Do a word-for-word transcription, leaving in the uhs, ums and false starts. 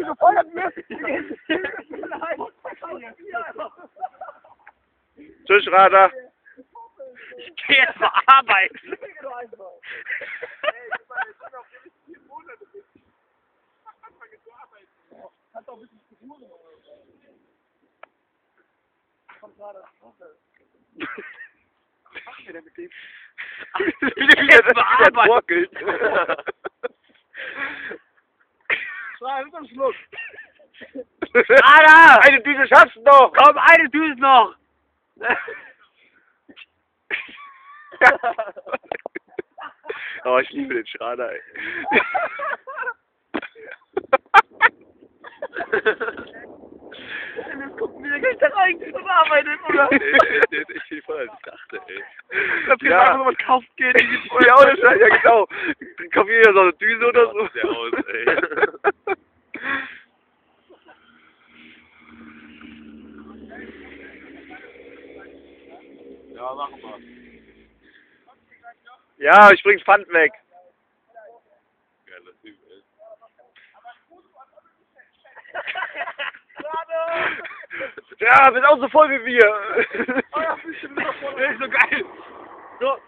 gefeuert mir. Tschüss, Radar. Ich geh jetzt mal arbeiten. Hat doch ein bisschen zu tun. Kommt gerade. Was macht ihr denn mit dem? Jetzt mal arbeiten. Schrei, bis zum Schluss. Radar! Eine Düse schaffst du noch. Komm, eine Düse noch! Oh, ich liebe den Schrader, ey. Jetzt gucken wir gleich da rein zum Arbeiten, oder? Nee, nee, nee, ich bin voll als ich dachte, ey. Ich hab Ja. gesagt, wenn man kauft geht, die Ja, ohne Scheiß, ja genau. Dann kommt hier so eine Düse oder so. Der aus, ey. Ja, machen wir. Ja, ich bring's Pfand weg. Geiler Typ, ey. Ja, bist auch so voll wie wir. Oh ja, bisschen wieder voll. So geil! So,